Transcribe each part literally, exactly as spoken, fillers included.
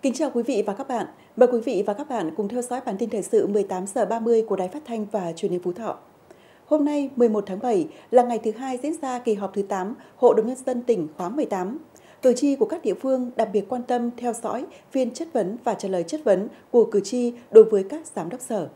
Kính chào quý vị và các bạn. Mời quý vị và các bạn cùng theo dõi bản tin thời sự mười tám giờ ba mươi của Đài Phát thanh và Truyền hình Phú Thọ. Hôm nay, mười một tháng bảy, là ngày thứ hai diễn ra kỳ họp thứ tám Hội đồng Nhân dân tỉnh khóa mười tám. Cử tri của các địa phương đặc biệt quan tâm theo dõi phiên chất vấn và trả lời chất vấn của cử tri đối với các giám đốc sở.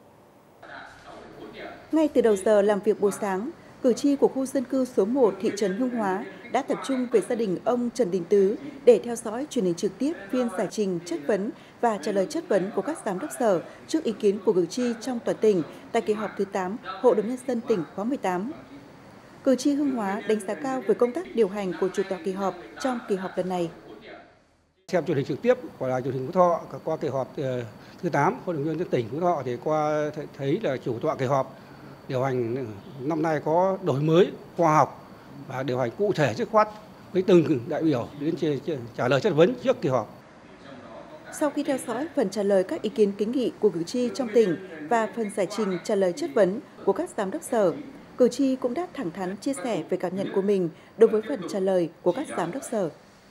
Ngay từ đầu giờ làm việc buổi sáng, cử tri của khu dân cư số một thị trấn Hương Hóa đã tập trung về gia đình ông Trần Đình Tứ để theo dõi truyền hình trực tiếp phiên giải trình chất vấn và trả lời chất vấn của các giám đốc sở trước ý kiến của cử tri trong toàn tỉnh tại kỳ họp thứ tám Hội đồng Nhân dân tỉnh khóa mười tám. Cử tri Hương Hóa đánh giá cao về công tác điều hành của chủ tọa kỳ họp trong kỳ họp lần này. Xem truyền hình trực tiếp của đài truyền hình Phú Thọ qua kỳ họp thứ tám Hội đồng Nhân dân tỉnh Phú Thọ thì qua thấy là chủ tọa kỳ họp điều hành năm nay có đổi mới, khoa học và điều hành cụ thể dứt khoát với từng đại biểu đến trả lời chất vấn trước kỳ họp. Sau khi theo dõi phần trả lời các ý kiến kiến nghị của cử tri trong tỉnh và phần giải trình trả lời chất vấn của các giám đốc sở, cử tri cũng đã thẳng thắn chia sẻ về cảm nhận của mình đối với phần trả lời của các giám đốc sở.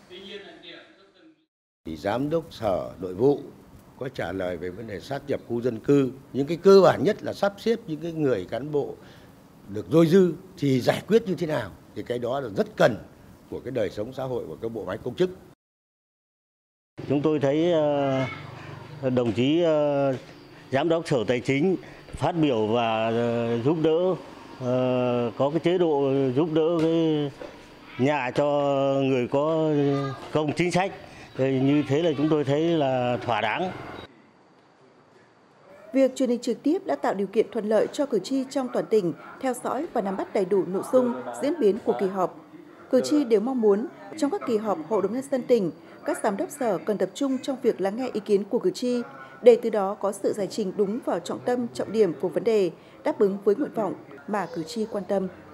Thì giám đốc sở nội vụ có trả lời về vấn đề sát nhập khu dân cư, những cái cơ bản nhất là sắp xếp những cái người cán bộ được dôi dư thì giải quyết như thế nào, thì cái đó là rất cần của cái đời sống xã hội của các bộ máy công chức. Chúng tôi thấy đồng chí giám đốc sở tài chính phát biểu và giúp đỡ, có cái chế độ giúp đỡ cái nhà cho người có công chính sách, như thế là chúng tôi thấy là thỏa đáng. Việc truyền hình trực tiếp đã tạo điều kiện thuận lợi cho cử tri trong toàn tỉnh theo dõi và nắm bắt đầy đủ nội dung, diễn biến của kỳ họp. Cử tri đều mong muốn trong các kỳ họp Hội đồng Nhân dân tỉnh, các giám đốc sở cần tập trung trong việc lắng nghe ý kiến của cử tri, để từ đó có sự giải trình đúng vào trọng tâm, trọng điểm của vấn đề, đáp ứng với nguyện vọng mà cử tri quan tâm.